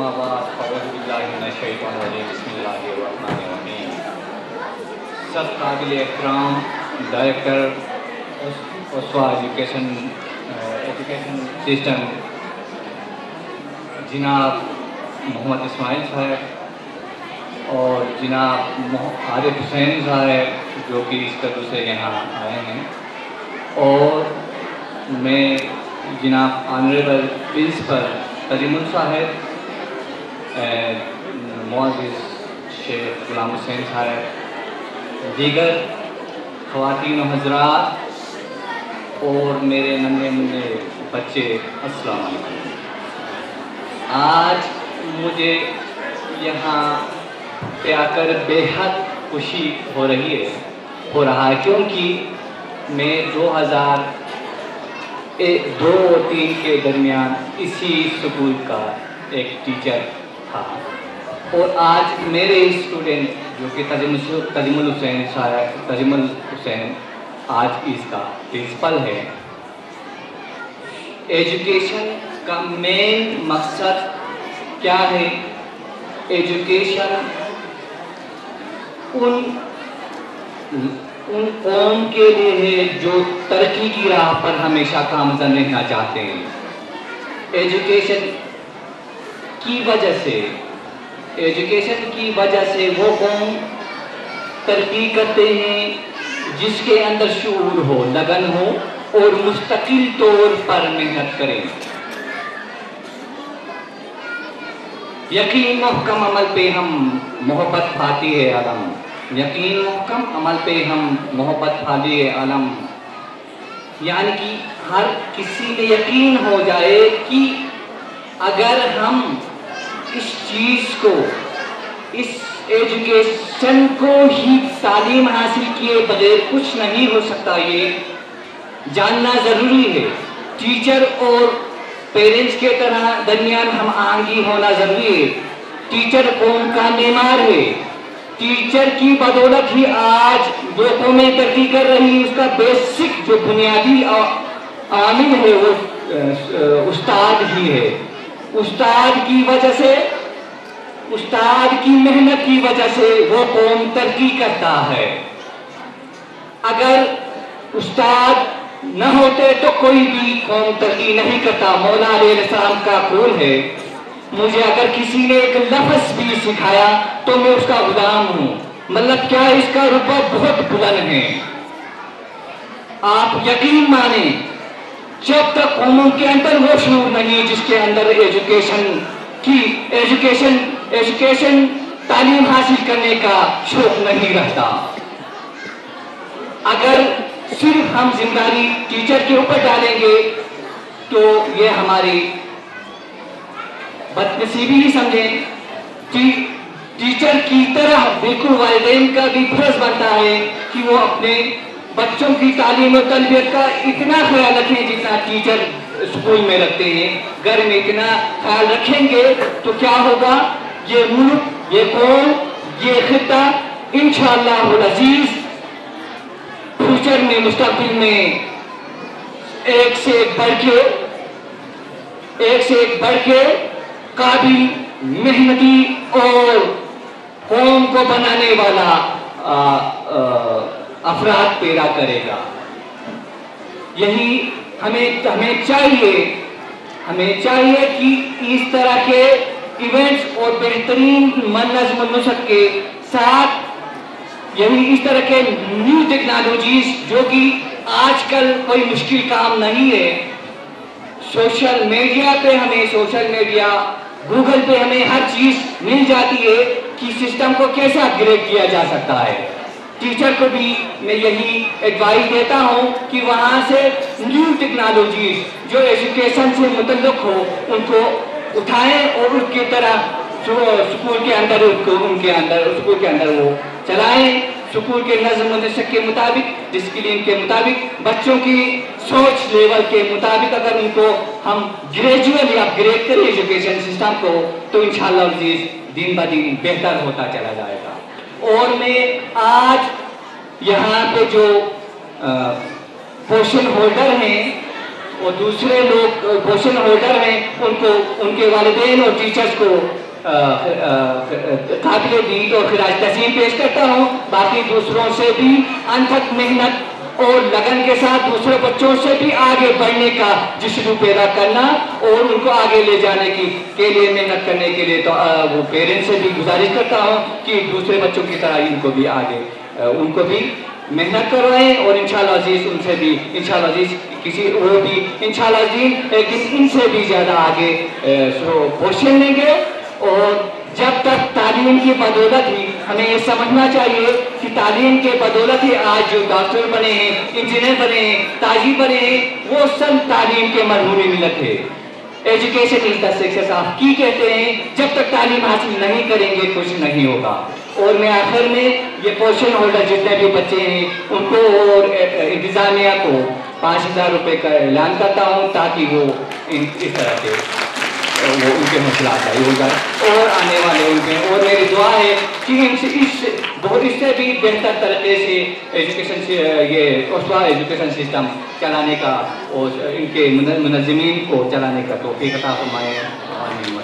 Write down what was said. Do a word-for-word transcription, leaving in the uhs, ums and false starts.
अम्मा बाद अऊज़ु बिल्लाहि मिनश शैतानिर रजीम बिस्मिल्लाहिर रहमानिर रहीम। सब काबिल एहतराम डायरेक्टर उसवा एजुकेशन एजुकेशन सिस्टम जनाब मोहम्मद इस्माइल साहब और जनाब आदिफ हुसैन साहब जो कि इस तरह से यहाँ आए हैं, और मैं जनाब ऑनरेबल प्रिंसिपल तरीमुल साहब, मुअज़्ज़िज़ शेख गुलाम हुसैन साहब, दीगर ख़वातीन व हज़रात और मेरे नन्हे मुन्ने बच्चे, अस्सलाम वालेकुम। आज मुझे यहाँ पे आकर बेहद खुशी हो रही है हो रहा है क्योंकि मैं दो हज़ार दो और तीन के दरमियान इसी स्कूल का एक टीचर था, और आज मेरे स्टूडेंट जो कि तरीमुल हुसैन साहब तरीमुल हुसैन आज इसका प्रिंसिपल है। एजुकेशन का मेन मकसद क्या है? एजुकेशन उन उन कौम के लिए है जो तरक्की की राह पर हमेशा गामज़न रहना चाहते हैं। एजुकेशन की वजह से एजुकेशन की वजह से वो कौम तरक्की करते हैं जिसके अंदर शऊर हो, लगन हो और मुस्तकिल तौर पर मेहनत करें। यकीन महकम अमल पे हम मोहब्बत पाती है आलम, यकीन महकम अमल पे हम मोहब्बत पाती है आलम। यानी कि हर किसी में यकीन हो जाए कि अगर हम इस चीज़ को, इस एजुकेशन को ही तालीम हासिल किए बगैर कुछ नहीं हो सकता, ये जानना ज़रूरी है। टीचर और पेरेंट्स के तरह दरमियान हम आहंगी होना ज़रूरी है। टीचर कौम का मीमार है। टीचर की बदौलत ही आज जो कौमें तरक्की कर रही है, उसका बेसिक जो बुनियादी आमिल है वो उस्ताद ही है। उस्ताद की वजह से, उस्ताद की मेहनत की वजह से वो कौम तरक्की करता है। अगर उस्ताद न होते तो कोई भी कौम तरक्की नहीं करता। मौला अलैहिस्सलाम का कौल है, मुझे अगर किसी ने एक लफ्ज़ भी सिखाया तो मैं उसका गुलाम हूँ। मतलब क्या, इसका रुतबा बहुत बुलंद है। आप यकीन माने, जब तक कौमों के अंदर वो शऊर नहीं जिसके अंदर एजुकेशन की एजुकेशन एजुकेशन तालीम हासिल करने का शौक नहीं रहता। अगर सिर्फ हम जिम्मेदारी टीचर के ऊपर डालेंगे तो ये हमारी बदनसीबी ही समझें। टी, टीचर की तरह बिल्कुल वालिदैन का भी फर्ज बनता है कि वो अपने बच्चों की तालीम और तरबियत का इतना ख्याल रखें जितना टीचर स्कूल में रखते हैं। घर में इतना ख्याल रखेंगे तो क्या होगा, ये मुल्क, ये कौम, ये खित्ता इंशाअल्लाह अज़ीज़ फ्यूचर में, मुस्तक़बिल में एक से एक बढ़ के एक से एक बढ़ के काबिल, मेहनती और कौम को बनाने वाला आ, आ, अफराद पैदा करेगा। यही हमें हमें चाहिए हमें चाहिए कि इस तरह के इवेंट्स और बेहतरीन नज़्म नुस्ख़त के साथ यही इस तरह के न्यू टेक्नोलॉजीज जो कि आजकल कोई मुश्किल काम नहीं है। सोशल मीडिया पे हमें सोशल मीडिया गूगल पे हमें हर चीज़ मिल जाती है कि सिस्टम को कैसे अपग्रेड किया जा सकता है। टीचर को भी मैं यही एडवाइस देता हूँ कि वहाँ से न्यू टेक्नोलॉजीज जो एजुकेशन से मुतल्लिक हो उनको उठाएं और उसकी तरह स्कूल के अंदर उनको उनके अंदर स्कूल के अंदर वो चलाएं। स्कूल के नज़्म नुस्ख़त के मुताबिक, डिसिप्लिन के मुताबिक, बच्चों की सोच लेवल के मुताबिक अगर उनको हम ग्रेजुअली अपग्रेड करें एजुकेशन सिस्टम को तो इंशाअल्लाह अज़ीज़ दिन ब दिन बेहतर होता चला जाएगा। और मैं आज यहाँ पे जो पोर्शन होल्डर हैं और दूसरे लोग पोजीशन होल्डर हैं उनको उनके वालिदैन और टीचर्स को काबिल दीद और खिराज तस्लीम पेश करता हूँ। बाकी दूसरों से भी अनथक मेहनत और लगन के साथ दूसरे बच्चों से भी आगे बढ़ने का जिस्म पैदा करना और उनको आगे ले जाने की के लिए मेहनत करने के लिए तो आ, वो पेरेंट्स से भी गुजारिश करता हूँ कि दूसरे बच्चों की तरह इनको भी आगे आ, उनको भी मेहनत करवाएं और इंशाअल्लाह अजीज उनसे भी इंशाअल्लाह अजीज किसी वो भी इंशाअल्लाह अजीज लेकिन इनसे भी ज़्यादा आगे पोजीशन लेंगे। और जब तक तालीम की बदौलत ही हमें ये समझना चाहिए कि तालीम के बदौलत ही आज जो डॉक्टर बने हैं, इंजीनियर बने हैं, ताजी बने हैं, वो सब तालीम के मरहूम मिलत है। Education is the success of की कहते हैं, जब तक तालीम हासिल नहीं करेंगे कुछ नहीं होगा। और मैं आखिर में ये पोजीशन होल्डर जितने भी बच्चे हैं उनको और इंतज़ामिया को पाँच हज़ार रुपये का ऐलान करता हूँ ताकि वो इन इस तरह के वो उनके हौसला अफजाई होगा और आने वाले उनके। और मेरी दुआ है कि इनसे इस बहुत इससे भी बेहतर तरीके से एजुकेशन से ये उसवा एजुकेशन सिस्टम चलाने का और इनके मुनज़्ज़मीन को चलाने का तौफ़ीक़ अता फरमाए।